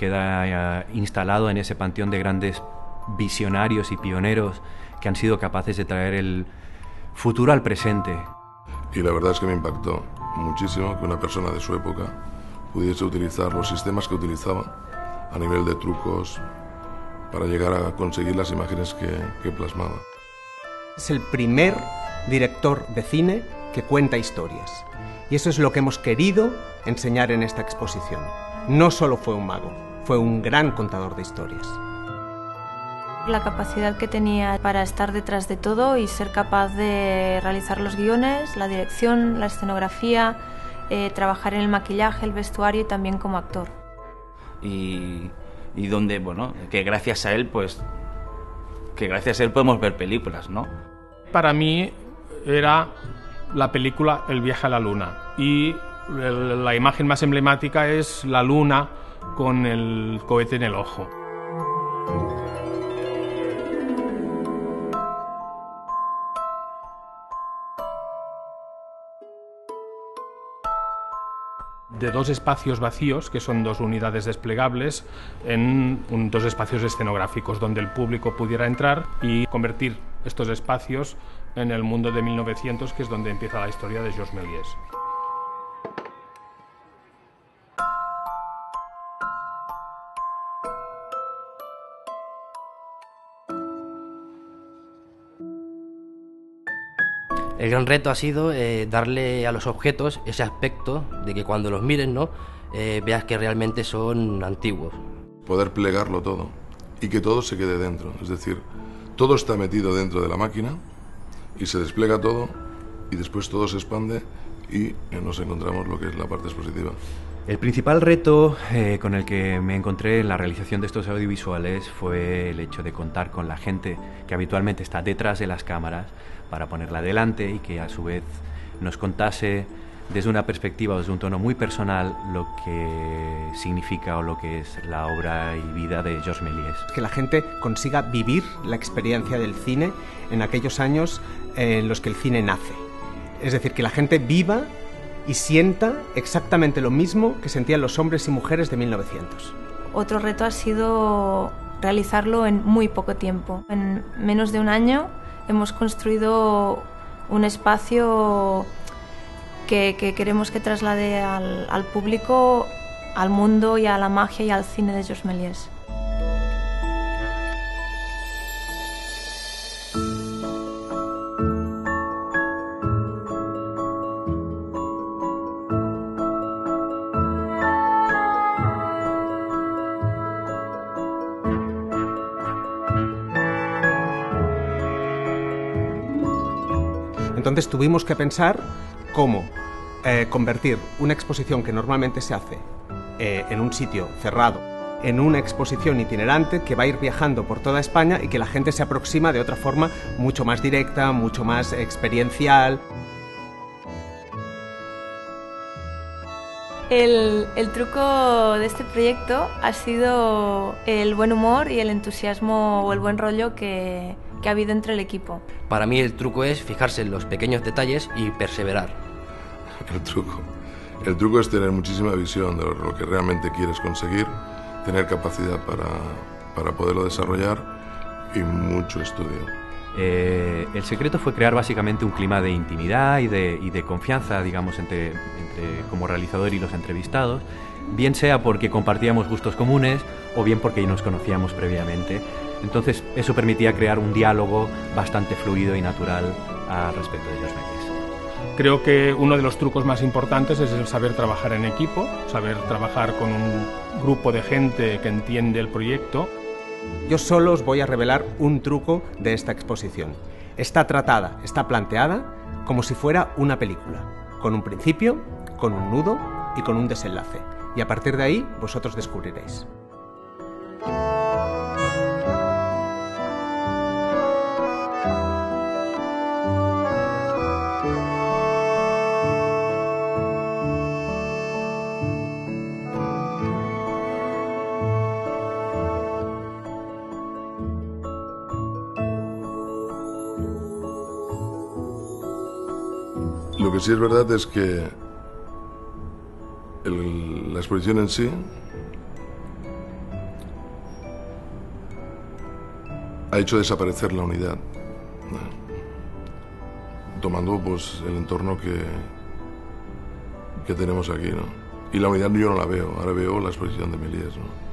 queda instalado en ese panteón de grandes visionarios y pioneros que han sido capaces de traer el futuro al presente. Y la verdad es que me impactó muchísimo que una persona de su época pudiese utilizar los sistemas que utilizaba a nivel de trucos para llegar a conseguir las imágenes que plasmaba. Es el primer director de cine que cuenta historias. Y eso es lo que hemos querido enseñar en esta exposición. No solo fue un mago, fue un gran contador de historias. La capacidad que tenía para estar detrás de todo y ser capaz de realizar los guiones, la dirección, la escenografía, trabajar en el maquillaje, el vestuario y también como actor. Y donde, bueno, que gracias a él podemos ver películas, ¿no? Para mí era la película El viaje a la luna y la imagen más emblemática es la luna con el cohete en el ojo. De dos espacios vacíos, que son dos unidades desplegables, en dos espacios escenográficos donde el público pudiera entrar y convertir estos espacios en el mundo de 1900, que es donde empieza la historia de Georges Méliès. El gran reto ha sido darle a los objetos ese aspecto de que cuando los mires, ¿no? Veas que realmente son antiguos. Poder plegarlo todo y que todo se quede dentro, es decir, todo está metido dentro de la máquina y se despliega todo y después todo se expande y nos encontramos lo que es la parte expositiva. El principal reto con el que me encontré en la realización de estos audiovisuales fue el hecho de contar con la gente que habitualmente está detrás de las cámaras para ponerla delante y que a su vez nos contase desde una perspectiva o desde un tono muy personal lo que significa o lo que es la obra y vida de Georges Méliès. Que la gente consiga vivir la experiencia del cine en aquellos años en los que el cine nace. Es decir, que la gente viva y sienta exactamente lo mismo que sentían los hombres y mujeres de 1900. Otro reto ha sido realizarlo en muy poco tiempo. En menos de un año hemos construido un espacio que queremos que traslade al público, al mundo y a la magia y al cine de Georges Méliès. Entonces tuvimos que pensar cómo convertir una exposición que normalmente se hace en un sitio cerrado en una exposición itinerante que va a ir viajando por toda España y que la gente se aproxima de otra forma mucho más directa, mucho más experiencial. El truco de este proyecto ha sido el buen humor y el entusiasmo o el buen rollo que ha habido entre el equipo. Para mí el truco es fijarse en los pequeños detalles y perseverar. El truco es tener muchísima visión de lo que realmente quieres conseguir, tener capacidad para poderlo desarrollar y mucho estudio. El secreto fue crear básicamente un clima de intimidad y de confianza, digamos, entre como realizador y los entrevistados, bien sea porque compartíamos gustos comunes o bien porque nos conocíamos previamente. Entonces eso permitía crear un diálogo bastante fluido y natural al respecto de Georges Méliès. Creo que uno de los trucos más importantes es el saber trabajar en equipo, saber trabajar con un grupo de gente que entiende el proyecto. Yo solo os voy a revelar un truco de esta exposición. Está tratada, está planteada como si fuera una película, con un principio, con un nudo y con un desenlace. Y a partir de ahí vosotros descubriréis. Lo que sí es verdad es que la exposición en sí ha hecho desaparecer la unidad, tomando pues el entorno que tenemos aquí, ¿no? Y la unidad yo no la veo, ahora veo la exposición de Méliès, ¿no?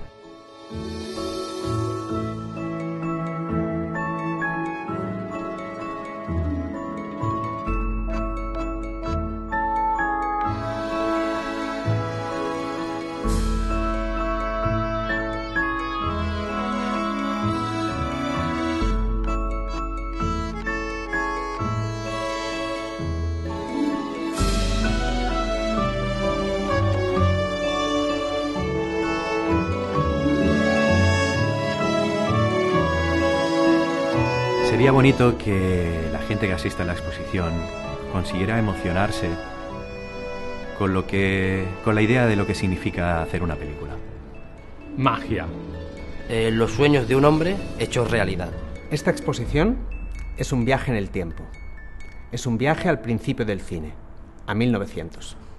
Sería bonito que la gente que asista a la exposición consiguiera emocionarse con la idea de lo que significa hacer una película. Magia. Los sueños de un hombre hechos realidad. Esta exposición es un viaje en el tiempo. Es un viaje al principio del cine, a 1900.